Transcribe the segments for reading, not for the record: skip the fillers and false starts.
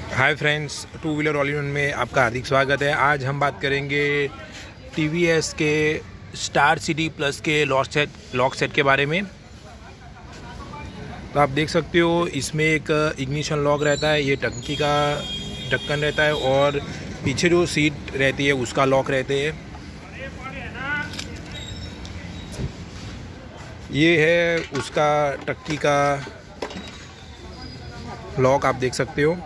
Hi friends, two wheeler all in one में आपका हार्दिक स्वागत है। आज हम बात करेंगे टीवीएस के स्टार सिटी प्लस के लॉक सेट के बारे में। तो आप देख सकते हो इसमें एक इग्निशन लॉक रहता है, ये टंकी का ढक्कन रहता है और पीछे जो सीट रहती है उसका लॉक रहते हैं। ये है उसका टंकी का लॉक, आप देख सकते हो।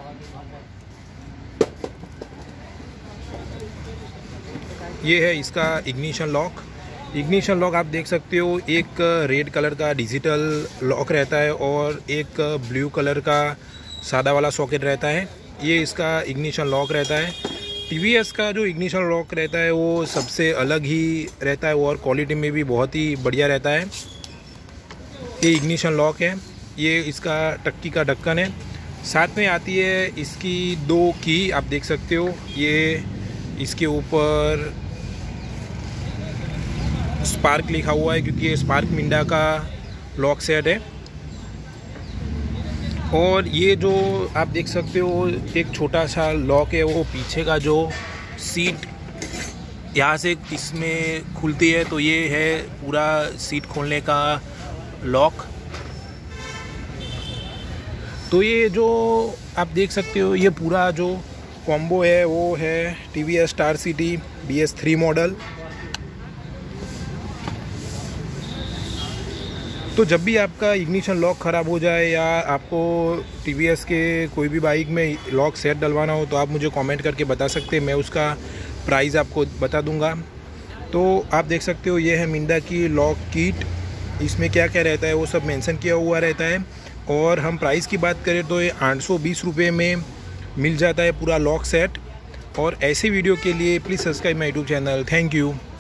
ये है इसका इग्निशन लॉक। इग्निशन लॉक आप देख सकते हो, एक रेड कलर का डिजिटल लॉक रहता है और एक ब्लू कलर का सादा वाला सॉकेट रहता है। ये इसका इग्निशन लॉक रहता है। टीवीएस का जो इग्निशन लॉक रहता है वो सबसे अलग ही रहता है और क्वालिटी में भी बहुत ही बढ़िया रहता है। ये इग्निशन लॉक है, ये इसका टंकी का ढक्कन है। साथ में आती है इसकी दो की, आप देख सकते हो। ये इसके ऊपर स्पार्क लिखा हुआ है क्योंकि ये स्पार्क मिंडा का लॉक सेट है। और ये जो आप देख सकते हो एक छोटा सा लॉक है, वो पीछे का जो सीट यहाँ से इसमें खुलती है, तो ये है पूरा सीट खोलने का लॉक। तो ये जो आप देख सकते हो ये पूरा जो कॉम्बो है वो है TVS star city BS3 model. तो जब भी आपका इग्निशन लॉक ख़राब हो जाए या आपको टीवीएस के कोई भी बाइक में लॉक सेट डलवाना हो तो आप मुझे कमेंट करके बता सकते हैं, मैं उसका प्राइस आपको बता दूंगा। तो आप देख सकते हो ये है मिंडा की लॉक किट। इसमें क्या क्या रहता है वो सब मेंशन किया हुआ रहता है। और हम प्राइस की बात करें तो ये 820 रुपये में मिल जाता है पूरा लॉक सेट। और ऐसे वीडियो के लिए please subscribe my YouTube channel. Thank you.